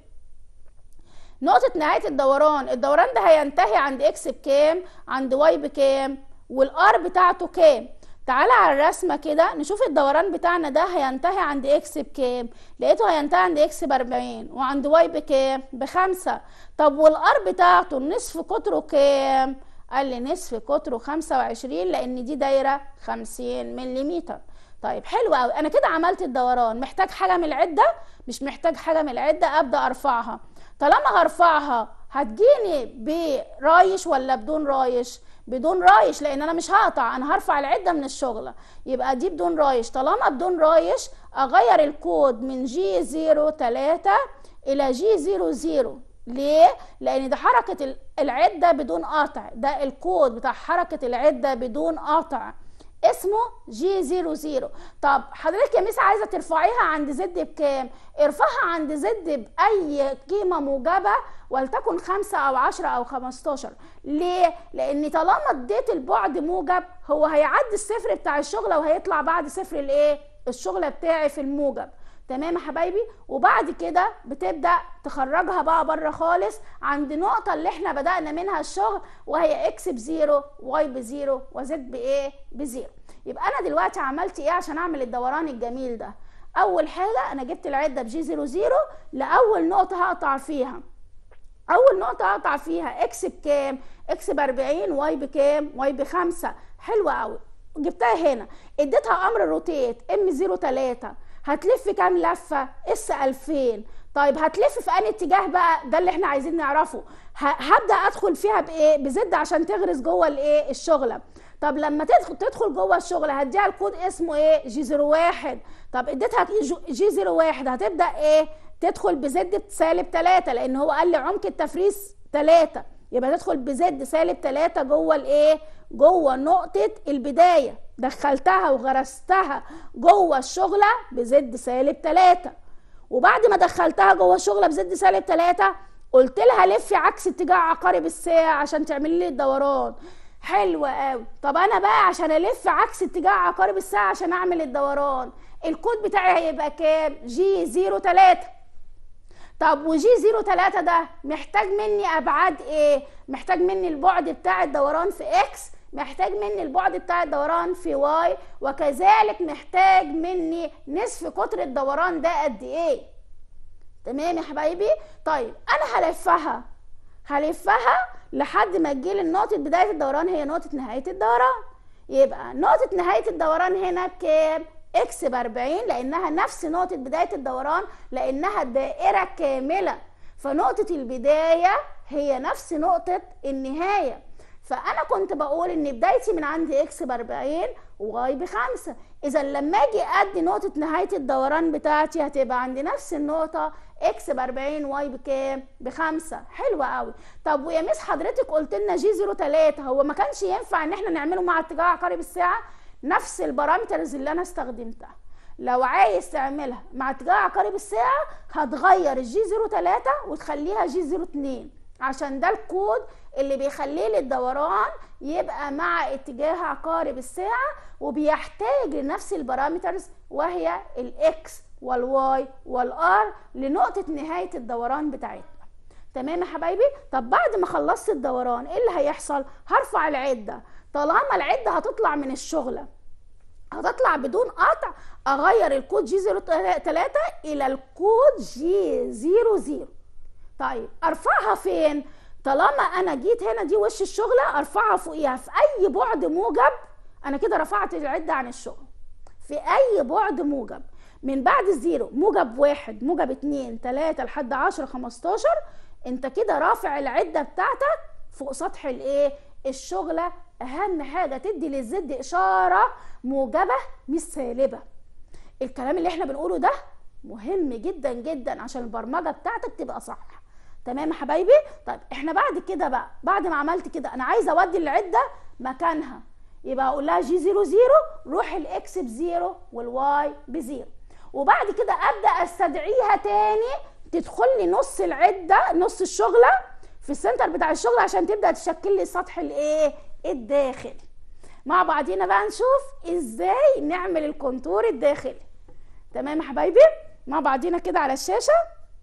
نقطة نهاية الدوران، الدوران ده هينتهي عند اكس بكام؟ عند واي بكام؟ والار بتاعته كام؟ تعالى على الرسمه كده نشوف الدوران بتاعنا ده هينتهي عند اكس بكام. لقيته هينتهي عند اكس باربعين وعند واي بكام؟ بخمسة. طب والار بتاعته نصف قطره كام؟ قال لي نصف قطره خمسة وعشرين لان دي دايره خمسين مليمتر. طيب حلو قوي، انا كده عملت الدوران. محتاج حاجه من العده؟ مش محتاج حاجه من العده. ابدا ارفعها. طالما هرفعها هتجيني برايش ولا بدون رايش؟ بدون رايش، لان انا مش هقطع، انا هرفع العده من الشغله، يبقى دي بدون رايش. طالما بدون رايش اغير الكود من جي زيرو تلاتة الى جي زيرو زيرو. ليه؟ لان ده حركه العده بدون قطع، ده الكود بتاع حركه العده بدون قطع اسمه جي زيرو زيرو. طب حضرتك يا ميس عايزه ترفعيها عند زد بكام؟ ارفعها عند زد باي قيمه موجبه ولتكن خمسة او عشرة او خمستاشر. ليه؟ لان طالما اديت البعد موجب هو هيعدي الصفر بتاع الشغله وهيطلع بعد صفر الايه؟ الشغله بتاعي في الموجب. تمام يا حبايبي؟ وبعد كده بتبدا تخرجها بقى بره خالص عند النقطه اللي احنا بدانا منها الشغل وهي اكس بزيرو، واي بزيرو، وزد بايه؟ بزيرو. يبقى انا دلوقتي عملت ايه عشان اعمل الدوران الجميل ده؟ اول حاجه انا جبت العده بجي زيرو زيرو لاول نقطه هقطع فيها. اول نقطه هقطع فيها اكس بكام؟ اكس ب اربعين، واي بكام؟ واي بخمسة. حلوه قوي، جبتها هنا. اديتها امر روتيت ام زيرو تلاتة، هتلف كام لفه؟ اس الفين. طيب هتلف في انهي اتجاه بقى؟ ده اللي احنا عايزين نعرفه. هبدا ادخل فيها بايه؟ بزد عشان تغرز جوه الايه؟ الشغله. طب لما تدخل تدخل جوه الشغله هديها الكود اسمه ايه؟ جي صفر واحد. طب اديتها جي صفر واحد هتبدا ايه؟ تدخل بزد سالب تلاتة، لان هو قال لي عمق التفريز تلاتة، يبقى تدخل بزد سالب تلاتة جوه الايه؟ جوه نقطه البدايه. دخلتها وغرستها جوه الشغله بزد سالب تلاتة، وبعد ما دخلتها جوه الشغله بزد سالب تلاتة قلت لها لفي عكس اتجاه عقارب الساعه عشان تعملي لي الدوران. حلو قوي. طب انا بقى عشان الف عكس اتجاه عقارب الساعه عشان اعمل الدوران، الكود بتاعي هيبقى كام؟ جي صفر تلاتة. طب وجي صفر تلاتة ده محتاج مني ابعاد ايه؟ محتاج مني البعد بتاع الدوران في اكس، محتاج مني البعد بتاع الدوران في واي، وكذلك محتاج مني نصف قطر الدوران ده قد ايه. تمام يا حبايبي؟ طيب انا هلفها هلفها لحد ما تجيلي نقطة بداية الدوران هي نقطة نهاية الدوران. يبقى نقطة نهاية الدوران هنا بكام؟ اكس ب أربعين، لانها نفس نقطة بداية الدوران، لانها دائرة كاملة، فنقطة البداية هي نفس نقطة النهاية. فانا كنت بقول ان بدايتي من عندي اكس ب أربعين وواي بخمسة، اذا لما اجي ادي نقطة نهاية الدوران بتاعتي هتبقى عندي نفس النقطة اكس ب أربعين واي بكام؟ بخمسة. حلوة قوي. طب ويا ميس حضرتك قلت لنا جي صفر تلاتة، هو ما كانش ينفع ان احنا نعمله مع اتجاه عقارب الساعة؟ نفس البارامترز اللي انا استخدمتها لو عايز تعملها مع اتجاه عقارب الساعة هتغير الجي صفر تلاتة وتخليها جي صفر اتنين، عشان ده الكود اللي بيخليه للدوران يبقى مع اتجاه عقارب الساعة، وبيحتاج لنفس البارامترز وهي الاكس والواي والار لنقطة نهاية الدوران بتاعتنا. تمام يا حبايبي؟ طب بعد ما خلصت الدوران ايه اللي هيحصل؟ هرفع العدة. طالما العدة هتطلع من الشغلة هتطلع بدون قطع، اغير الكود جي صفر تلاتة الى الكود جي صفر صفر. طيب ارفعها فين؟ طالما انا جيت هنا دي وش الشغله ارفعها فوقيها في اي بعد موجب. انا كده رفعت العده عن الشغل في اي بعد موجب من بعد الزيرو، موجب واحد موجب اتنين تلاتة لحد عشرة خمستاشر، انت كده رافع العده بتاعتك فوق سطح الايه؟ الشغله. اهم حاجه تدي للزد اشاره موجبه مش سالبه. الكلام اللي احنا بنقوله ده مهم جدا جدا عشان البرمجه بتاعتك تبقى صح. تمام يا حبايبي؟ طيب احنا بعد كده بقى بعد ما عملت كده انا عايزه اودي العده مكانها، يبقى اقول لها جي صفر صفر روح الاكس بزيرو والواي بزيرو، وبعد كده ابدا استدعيها تاني تدخل لي نص العده نص الشغله في السنتر بتاع الشغل عشان تبدا تشكل لي سطح الايه؟ الداخلي. مع بعضينا بقى نشوف ازاي نعمل الكونتور الداخلي. تمام يا حبايبي؟ مع بعضينا كده على الشاشه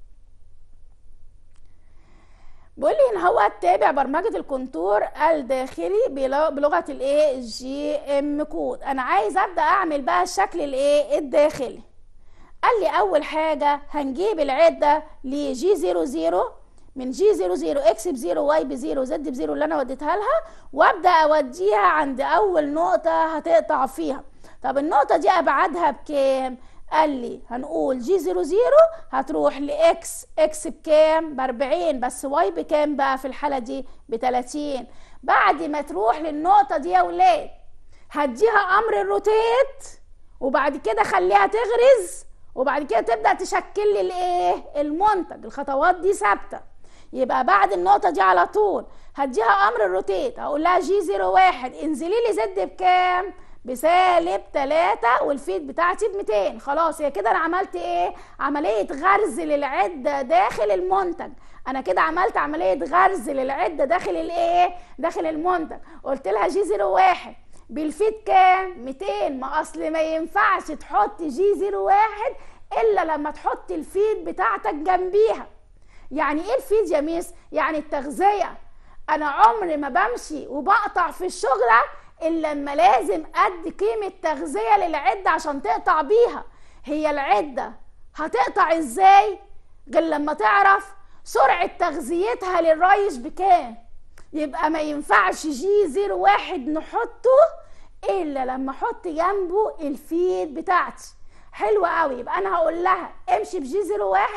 بيقول لي ان هو تابع برمجه الكونتور الداخلي بلغه الايه؟ جي ام كود. انا عايز ابدا اعمل بقى الشكل الايه؟ الداخلي. قال لي اول حاجه هنجيب العده لجي صفر صفر من جي صفر صفر اكس بزيرو واي بزيرو زد بزيرو اللي انا وديتها لها، وابدا اوديها عند اول نقطه هتقطع فيها. طب النقطه دي ابعادها بكام؟ قال لي هنقول جي صفر صفر هتروح لاكس، اكس بكام؟ ب أربعين، بس واي بكام بقى في الحاله دي؟ ب تلاتين. بعد ما تروح للنقطه دي يا ولاد هديها امر الروتيت، وبعد كده خليها تغرز، وبعد كده تبدا تشكل لي الايه؟ المنتج. الخطوات دي ثابته. يبقى بعد النقطه دي على طول هديها امر الروتيت، هقول لها جي صفر واحد انزلي لي زد بكام؟ بسالب تلاتة، والفيد بتاعتي ب ميتين. خلاص هي كده انا عملت ايه؟ عمليه غرز للعده داخل المنتج. انا كده عملت عمليه غرز للعده داخل الايه؟ داخل المنتج. قلت لها جي صفر واحد بالفيد كام؟ ميتين. ما اصل ما ينفعش تحط جي صفر واحد الا لما تحط الفيد بتاعتك جنبيها. يعني ايه الفيد يا ميس؟ يعني التغذيه. انا عمري ما بمشي وبقطع في الشغله الا لما لازم ادي قيمه تغذيه للعده عشان تقطع بيها. هي العده هتقطع ازاي غير لما تعرف سرعه تغذيتها للريش بكام؟ يبقى ما ينفعش جي صفر واحد نحطه الا لما احط جنبه الفيد بتاعتي. حلوه قوي. يبقى انا هقول لها امشي بجي صفر واحد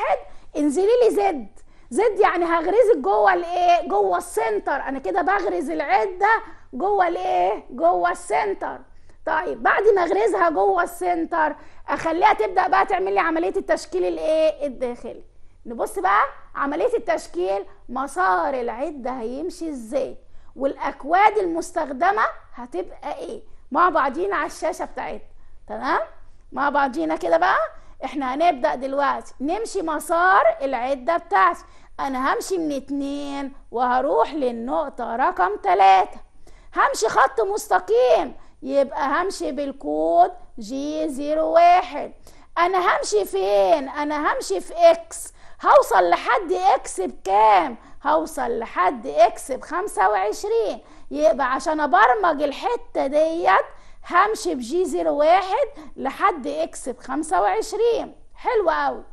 انزلي لي زد. زد يعني هغرزك جوه الايه؟ جوه السنتر. انا كده بغرز العده جوه الايه؟ جوه السنتر. طيب بعد ما اغرزها جوه السنتر اخليها تبدا بقى تعمل لي عمليه التشكيل الايه؟ الداخلي. نبص بقى عمليه التشكيل. مسار العده هيمشي ازاي والاكواد المستخدمه هتبقى ايه مع بعضينا على الشاشه بتاعتنا. تمام؟ مع بعضينا كده بقى احنا هنبدا دلوقتي نمشي مسار العده بتاعتي. انا همشي من اتنين وهروح للنقطه رقم تلاته. همشي خط مستقيم يبقى همشي بالكود جي زيرو واحد. انا همشي فين؟ انا همشي في اكس. هوصل لحد اكس بكام؟ هوصل لحد اكس بخمسة وعشرين. يبقى عشان ابرمج الحته ديت همشي بجي زيرو واحد لحد اكس بخمسة وعشرين. حلو قوي.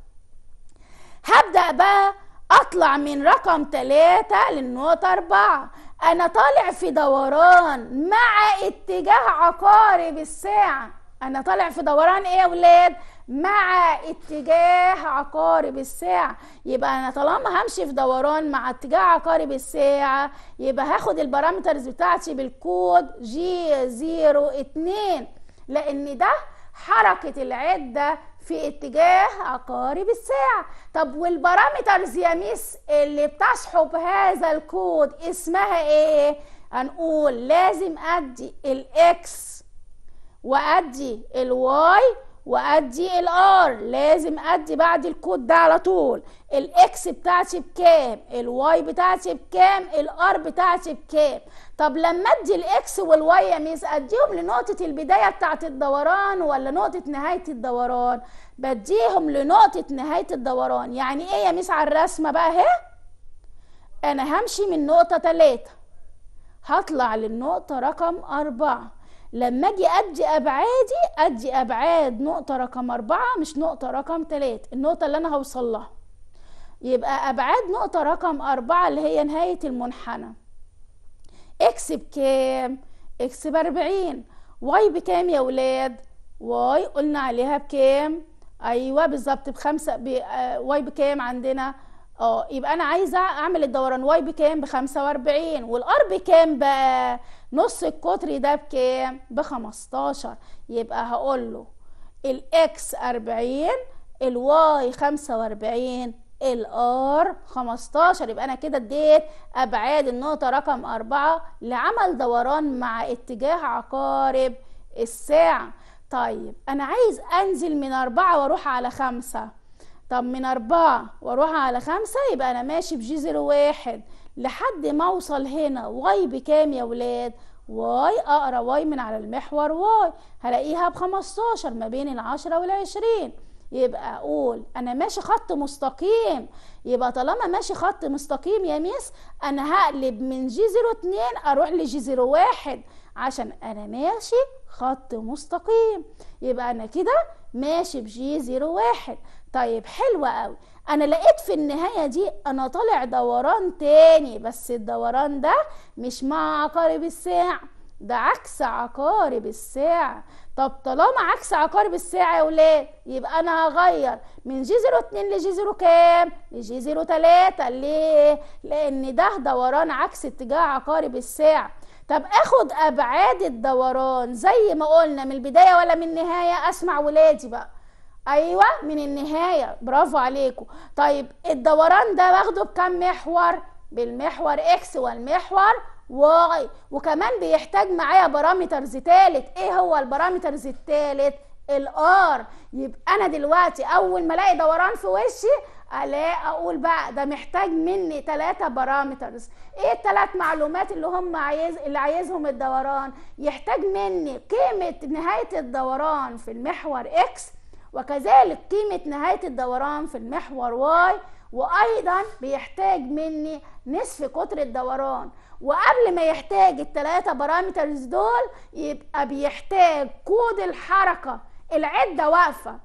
هبدأ بقى اطلع من رقم تلاتة للنقطة اربعة. انا طالع في دوران مع اتجاه عقارب الساعة. انا طالع في دوران ايه يا ولاد؟ مع اتجاه عقارب الساعة. يبقى انا طالما همشي في دوران مع اتجاه عقارب الساعة يبقى هاخد البارامترز بتاعتي بالكود جي زيرو اتنين، لان ده حركة العدة في اتجاه عقارب الساعة. طب والبارامترز يا ميس اللي بتصحب هذا الكود اسمها ايه؟ هنقول لازم ادي الاكس وادي الواي وادي الار. لازم ادي بعد الكود ده على طول الاكس بتاعتي بكام، الواي بتاعتي بكام، الار بتاعتي بكام. طب لما ادي الاكس والواي يا ميس اديهم لنقطة البداية بتاعت الدوران ولا نقطة نهاية الدوران؟ بديهم لنقطة نهاية الدوران. يعني ايه يا ميس على الرسمة بقى اهي؟ انا همشي من نقطة تلاتة هطلع للنقطة رقم اربعة. لما اجي ادي ابعادي ادي ابعاد نقطة رقم اربعة مش نقطة رقم تلاتة، النقطة اللي انا هوصل لها. يبقى ابعاد نقطة رقم اربعة اللي هي نهاية المنحنى. اكس بكام؟ اكس باربعين. واي بكام يا ولاد؟ واي قلنا عليها بكام؟ ايوه بالظبط بخمسة. ب... آه... واي بكام عندنا؟ اه يبقى انا عايزه اعمل الدوران. واي بكام؟ بخمسة واربعين. والار بكام بقى؟ نص القطر ده بكام؟ بخمستاشر. يبقى هقول له الاكس اربعين، الواي خمسة واربعين، الار خمستاشر. يبقى انا كده اديت ابعاد النقطه رقم اربعة لعمل دوران مع اتجاه عقارب الساعه. طيب انا عايز انزل من اربعة واروح على خمسة. طب من اربعة واروح على خمسة يبقى انا ماشي بجي زيرو واحد لحد ما اوصل هنا. واي بكام يا ولاد؟ واي اقرا واي من على المحور واي هلاقيها بخمستاشر ما بين العشرة والعشرين. يبقى اقول انا ماشي خط مستقيم. يبقى طالما ماشي خط مستقيم يا ميس انا هقلب من جي زيرو اتنين اروح لجي زيرو واحد عشان انا ماشي خط مستقيم. يبقى انا كده ماشي بجي زيرو واحد. طيب حلوة قوي. انا لقيت في النهاية دي انا طالع دوران تاني، بس الدوران ده مش مع عقارب الساعة، ده عكس عقارب الساعة. طب طالما عكس عقارب الساعة يا ولاد يبقى انا هغير من جي زيرو اتنين لجي زيرو كام؟ لجي زيرو تلاتة. ليه؟ لان ده دوران عكس اتجاه عقارب الساعة. طب اخد ابعاد الدوران زي ما قلنا من البداية ولا من النهاية؟ اسمع ولادي بقى. ايوه من النهايه، برافو عليكم. طيب الدوران ده باخده بكام محور؟ بالمحور اكس والمحور واي، وكمان بيحتاج معايا بارامترز تالت. ايه هو البارامترز التالت؟ الار. يبقى انا دلوقتي اول ما الاقي دوران في وشي الاقي اقول بقى ده محتاج مني ثلاثة بارامترز. ايه الثلاث معلومات اللي هم عايز اللي عايزهم الدوران؟ يحتاج مني قيمه نهايه الدوران في المحور اكس، وكذلك قيمة نهاية الدوران في المحور واي، وأيضا بيحتاج مني نصف قطر الدوران. وقبل ما يحتاج الثلاثة بارامترز دول يبقى بيحتاج كود الحركة. العدة واقفة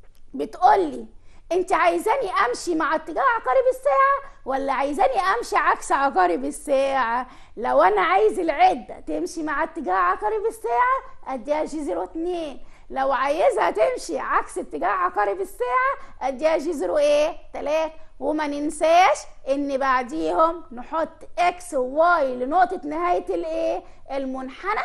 بتقولي انت عايزاني امشي مع اتجاه عقارب الساعة ولا عايزاني امشي عكس عقارب الساعة؟ لو انا عايز العدة تمشي مع اتجاه عقارب الساعة اديها جي زيرو اتنين، لو عايزها تمشي عكس اتجاه عقارب الساعه اديها جي زيرو ايه تلاتة. وما ننساش ان بعديهم نحط اكس وواي لنقطه نهايه الايه المنحنى،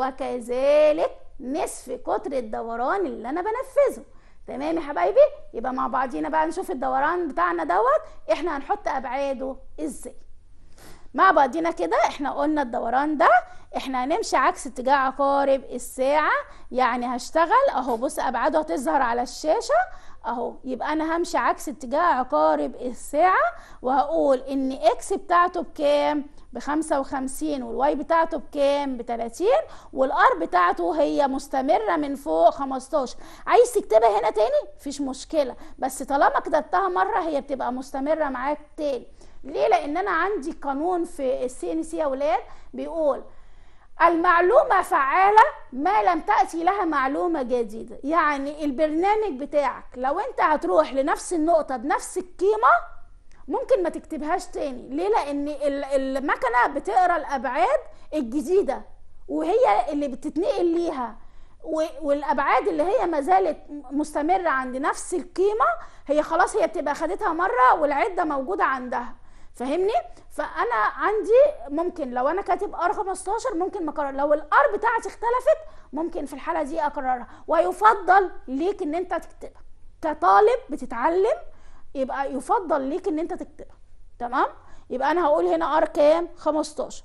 وكذلك نصف قطر الدوران اللي انا بنفذه. تمام يا حبايبي؟ يبقى مع بعضينا بقى نشوف الدوران بتاعنا دوت احنا هنحط ابعاده ازاي مع بعضينا كده. احنا قلنا الدوران ده احنا هنمشي عكس اتجاه عقارب الساعة، يعني هشتغل اهو، بص ابعاده هتظهر على الشاشة اهو. يبقى انا همشي عكس اتجاه عقارب الساعة، وهقول ان اكس بتاعته بكام؟ بخمسة وخمسين، والواي بتاعته بكام؟ بتلاتين، والار بتاعته هي مستمرة من فوق خمستاشر. عايز تكتبها هنا تاني مفيش مشكلة، بس طالما كتبتها مرة هي بتبقى مستمرة معاك تاني. ليه؟ لان انا عندي قانون في السي ان سي يا ولاد بيقول المعلومة فعالة ما لم تأتي لها معلومة جديدة. يعني البرنامج بتاعك لو انت هتروح لنفس النقطة بنفس القيمة ممكن ما تكتبهاش تاني. ليه؟ لان المكنة بتقرا الابعاد الجديدة وهي اللي بتتنقل ليها، والابعاد اللي هي ما زالت مستمرة عند نفس القيمة هي خلاص هي بتبقى خدتها مرة والعدة موجودة عندها. فاهمني؟ فانا عندي ممكن لو انا كاتب ار خمستاشر ممكن ما اكرر، لو الار بتاعتي اختلفت ممكن في الحاله دي اكررها، ويفضل ليك ان انت تكتبها كطالب بتتعلم، يبقى يفضل ليك ان انت تكتبها. تمام؟ يبقى انا هقول هنا ار كام؟ خمستاشر.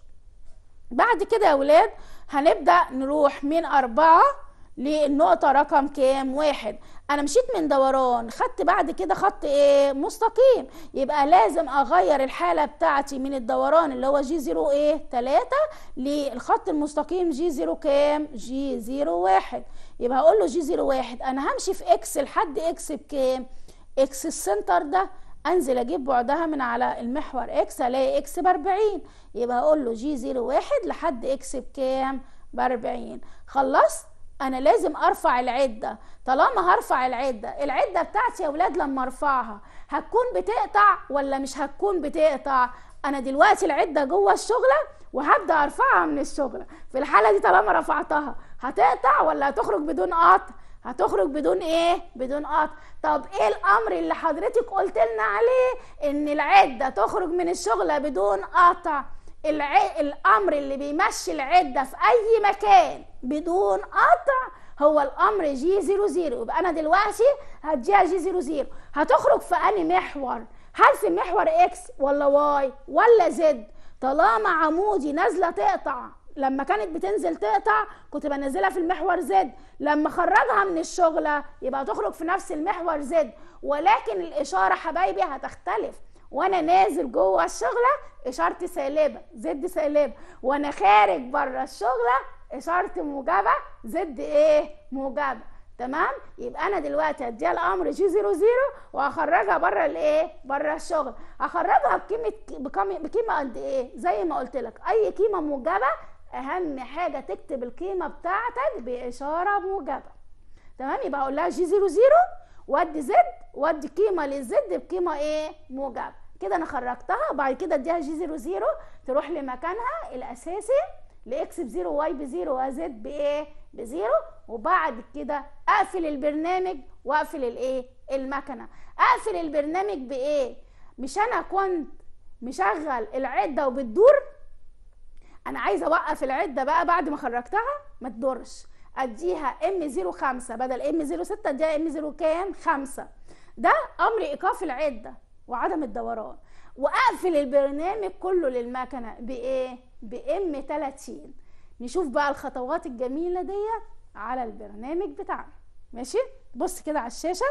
بعد كده يا ولاد هنبدا نروح من أربعة للنقطة رقم كام؟ واحد. أنا مشيت من دوران، خدت بعد كده خط إيه؟ مستقيم، يبقى لازم أغير الحالة بتاعتي من الدوران اللي هو جي زيرو إيه؟ تلاتة للخط المستقيم جي زيرو كام؟ جي زيرو واحد. يبقى هقول له جي زيرو واحد أنا همشي في إكس لحد إكس بكام؟ إكس السنتر ده أنزل أجيب بعدها من على المحور إكس ألاقي إكس بأربعين، يبقى هقول له جي زيرو واحد لحد إكس بكام؟ بأربعين. خلصت؟ انا لازم ارفع العده. طالما هرفع العده، العده بتاعتي يا ولاد لما ارفعها هتكون بتقطع ولا مش هتكون بتقطع؟ انا دلوقتي العده جوه الشغله وهبدا ارفعها من الشغله، في الحاله دي طالما رفعتها هتقطع ولا هتخرج بدون قطع؟ هتخرج بدون ايه؟ بدون قطع. طب ايه الامر اللي حضرتك قلت لنا عليه ان العده تخرج من الشغله بدون قطع؟ الع... الامر اللي بيمشي العده في اي مكان بدون قطع هو الامر جي زيرو زيرو. يبقى انا دلوقتي هديها جي زيرو زيرو، هتخرج في انهي محور؟ هل في محور اكس ولا واي ولا زد؟ طالما عمودي نازله تقطع، لما كانت بتنزل تقطع كنت بنزلها في المحور زد، لما خرجها من الشغله يبقى تخرج في نفس المحور زد، ولكن الاشاره حبايبي هتختلف. وانا نازل جوه الشغله اشارتي سالبه زد سالبه، وانا خارج بره الشغله اشارتي موجبه زد ايه؟ موجبه. تمام؟ يبقى انا دلوقتي هديها الامر جي زيرو زيرو وهخرجها بره الايه؟ بره الشغل. هخرجها بقيمه بقيمه قد ايه؟ زي ما قلت لك اي قيمه موجبه اهم حاجه تكتب القيمه بتاعتك باشاره موجبه. تمام؟ يبقى هقول لها جي زيرو زيرو وادي زد وادي قيمه للزد بقيمه ايه؟ موجبه. كده انا خرجتها. بعد كده اديها جي زيرو زيرو تروح لمكانها الاساسي لاكس بزيرو واي بزيرو وزد بايه؟ بزيرو. وبعد كده اقفل البرنامج واقفل الايه؟ المكنه. اقفل البرنامج بايه؟ مش انا كنت مشغل العده وبتدور، انا عايزه اوقف العده بقى بعد ما خرجتها ما تدورش، اديها ام زيرو خمسة بدل ام زيرو ستة اديها ام زيرو كام؟ خمسة. ده امر ايقاف العده وعدم الدوران. واقفل البرنامج كله للمكنه بايه؟ بام تلاتين. نشوف بقى الخطوات الجميله ديت على البرنامج بتاعنا. ماشي؟ بص كده على الشاشه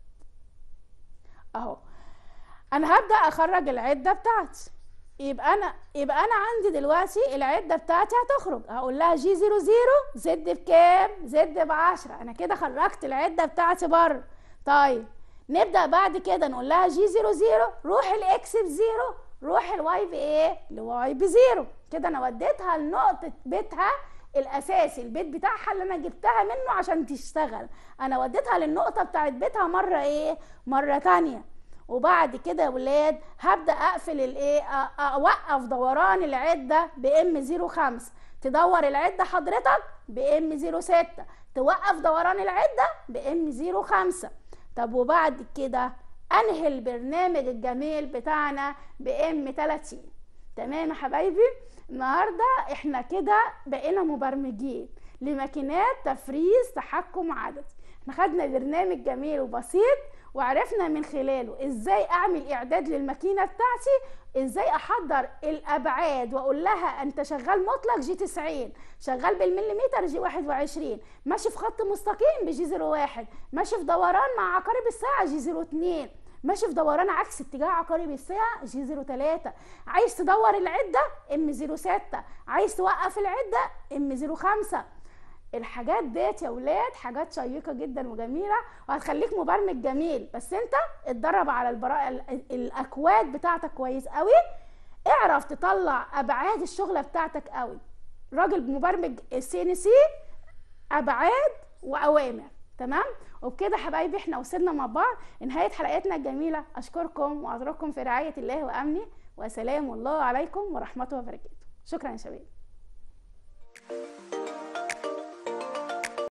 اهو. انا هبدا اخرج العده بتاعتي، يبقى انا يبقى انا عندي دلوقتي العده بتاعتي هتخرج، هقول لها جي زيرو زيرو زد بكام؟ زد بعشرة. انا كده خرجت العده بتاعتي بره. طيب نبدا بعد كده نقول لها جي زيرو زيرو روح الاكس بزيرو روح الواي بايه؟ لواي بزيرو. كده انا وديتها لنقطه بيتها الاساسي، البيت بتاعها اللي انا جبتها منه عشان تشتغل، انا وديتها للنقطه بتاعت بيتها مره ايه؟ مره تانيه. وبعد كده يا ولاد هبدا اقفل الايه؟ اوقف دوران العده بام زيرو خمسة، تدور العده حضرتك بام زيرو ستة، توقف دوران العده بام صفر خمسة. طب وبعد كده انهي البرنامج الجميل بتاعنا بام تلاتين. تمام يا حبايبي؟ النهارده احنا كده بقينا مبرمجين لماكينات تفريز تحكم عددي. احنا خدنا برنامج جميل وبسيط وعرفنا من خلاله ازاي اعمل اعداد للماكينه بتاعتي، ازاي احضر الابعاد واقول لها انت شغال مطلق جي تسعين، شغال بالمليمتر جي واحد وعشرين، ماشي في خط مستقيم بجي صفر واحد، ماشي في دوران مع عقارب الساعه جي صفر اتنين، ماشي في دوران عكس اتجاه عقارب الساعه جي صفر تلاتة، عايز تدور العده ام صفر ستة، عايز توقف العده ام صفر خمسة. الحاجات ديت يا ولاد حاجات شيقه جدا وجميله وهتخليك مبرمج جميل، بس انت اتدرب على البراءه الاكواد بتاعتك كويس قوي، اعرف تطلع ابعاد الشغله بتاعتك قوي. راجل مبرمج سي ان سي ابعاد واوامر. تمام؟ وبكده حبايبي احنا وصلنا مع بعض لنهايه حلقتنا الجميله. اشكركم واترككم في رعايه الله وامنه، وسلام الله عليكم ورحمته وبركاته. شكرا يا شباب.